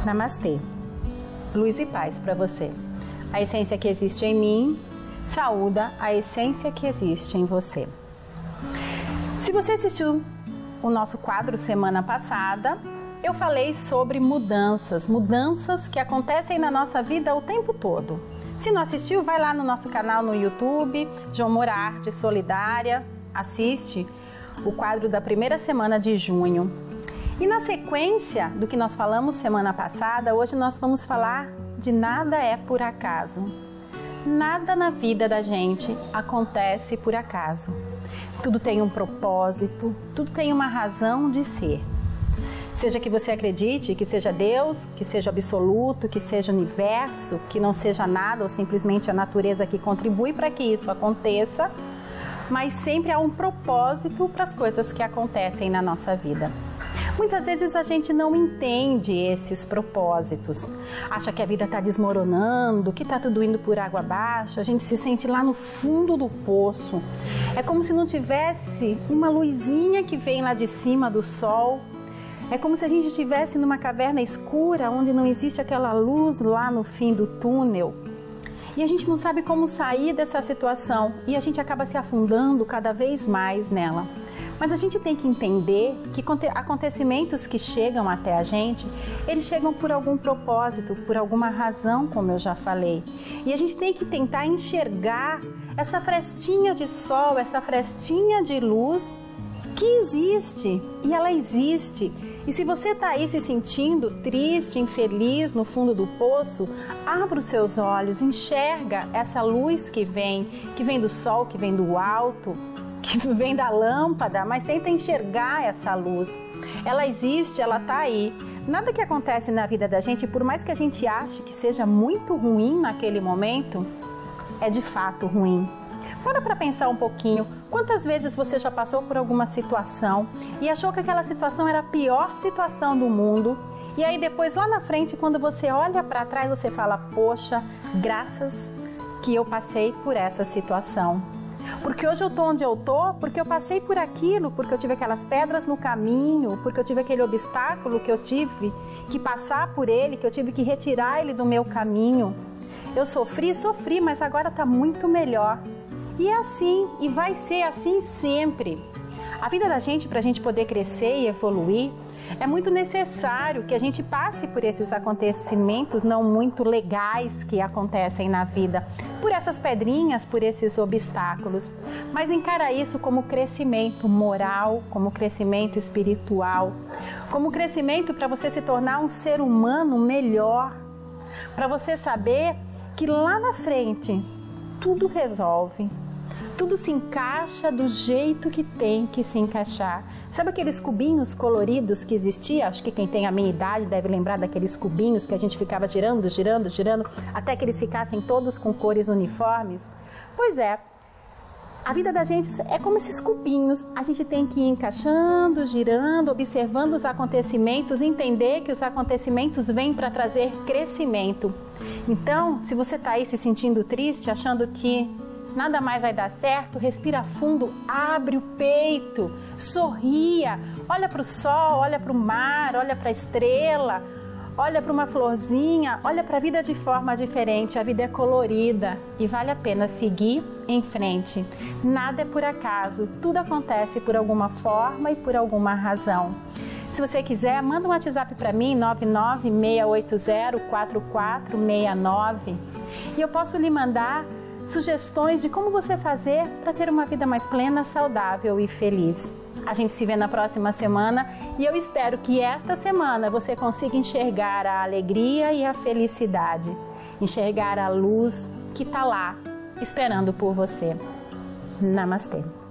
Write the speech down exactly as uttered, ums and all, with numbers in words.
Namastê. Luz e paz para você. A essência que existe em mim saúda a essência que existe em você. Se você assistiu o nosso quadro semana passada, eu falei sobre mudanças, mudanças que acontecem na nossa vida o tempo todo. Se não assistiu, vai lá no nosso canal no YouTube, João Moura Arte Solidária, assiste o quadro da primeira semana de junho. E na sequência do que nós falamos semana passada, hoje nós vamos falar de nada é por acaso. Nada na vida da gente acontece por acaso. Tudo tem um propósito, tudo tem uma razão de ser. Seja que você acredite que seja Deus, que seja absoluto, que seja universo, que não seja nada ou simplesmente a natureza que contribui para que isso aconteça, mas sempre há um propósito para as coisas que acontecem na nossa vida. Muitas vezes a gente não entende esses propósitos, acha que a vida está desmoronando, que está tudo indo por água abaixo, a gente se sente lá no fundo do poço. É como se não tivesse uma luzinha que vem lá de cima do sol, é como se a gente estivesse numa caverna escura onde não existe aquela luz lá no fim do túnel. E a gente não sabe como sair dessa situação e a gente acaba se afundando cada vez mais nela. Mas a gente tem que entender que acontecimentos que chegam até a gente, eles chegam por algum propósito, por alguma razão, como eu já falei. E a gente tem que tentar enxergar essa frestinha de sol, essa frestinha de luz que existe. E ela existe. E se você está aí se sentindo triste, infeliz, no fundo do poço, abra os seus olhos, enxerga essa luz que vem, que vem do sol, que vem do alto, que vem da lâmpada, mas tenta enxergar essa luz. Ela existe, ela está aí. Nada que acontece na vida da gente, por mais que a gente ache que seja muito ruim naquele momento, é de fato ruim. Para para pensar um pouquinho, quantas vezes você já passou por alguma situação e achou que aquela situação era a pior situação do mundo, e aí depois lá na frente, quando você olha para trás, você fala, poxa, graças que eu passei por essa situação. Porque hoje eu tô onde eu tô, porque eu passei por aquilo, porque eu tive aquelas pedras no caminho, porque eu tive aquele obstáculo que eu tive que passar por ele, que eu tive que retirar ele do meu caminho. Eu sofri, sofri, mas agora tá muito melhor. E é assim, e vai ser assim sempre. A vida da gente, para a gente poder crescer e evoluir, é muito necessário que a gente passe por esses acontecimentos não muito legais que acontecem na vida, por essas pedrinhas, por esses obstáculos, mas encara isso como crescimento moral, como crescimento espiritual, como crescimento para você se tornar um ser humano melhor, para você saber que lá na frente tudo resolve. Tudo se encaixa do jeito que tem que se encaixar. Sabe aqueles cubinhos coloridos que existiam? Acho que quem tem a minha idade deve lembrar daqueles cubinhos que a gente ficava girando, girando, girando, até que eles ficassem todos com cores uniformes. Pois é, a vida da gente é como esses cubinhos. A gente tem que ir encaixando, girando, observando os acontecimentos, entender que os acontecimentos vêm para trazer crescimento. Então, se você está aí se sentindo triste, achando que nada mais vai dar certo, respira fundo, abre o peito, sorria, olha para o sol, olha para o mar, olha para a estrela, olha para uma florzinha, olha para a vida de forma diferente. A vida é colorida e vale a pena seguir em frente. Nada é por acaso, tudo acontece por alguma forma e por alguma razão. Se você quiser, manda um WhatsApp para mim, nove nove seis oito zero quatro quatro seis nove, e eu posso lhe mandar sugestões de como você fazer para ter uma vida mais plena, saudável e feliz. A gente se vê na próxima semana e eu espero que esta semana você consiga enxergar a alegria e a felicidade, enxergar a luz que está lá esperando por você. Namastê.